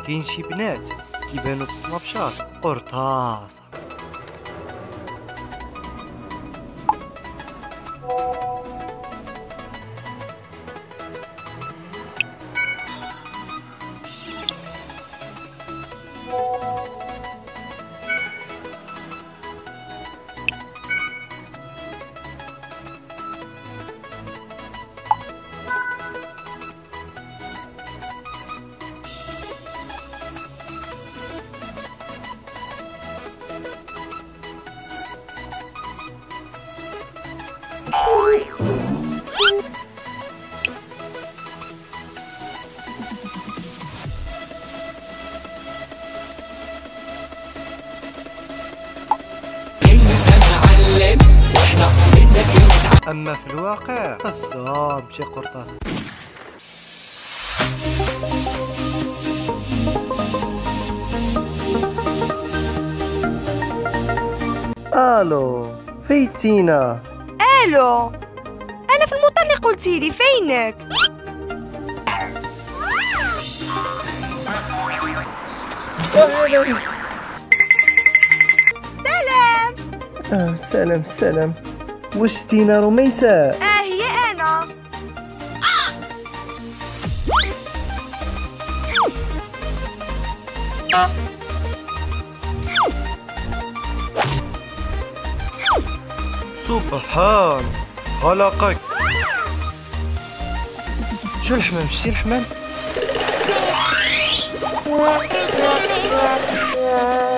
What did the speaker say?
كاين شي بنات كيبانو بالسناب شات قرطاسة. أما في الواقع فالصام شي قرطاسة. الو فيتينا. الو انا في المطار قلتيلي فينك؟ سلام. سلام سلام. واش تينا رميسة؟ هي انا. سبحان خلقك. شو الحمام؟ شتي الحمام؟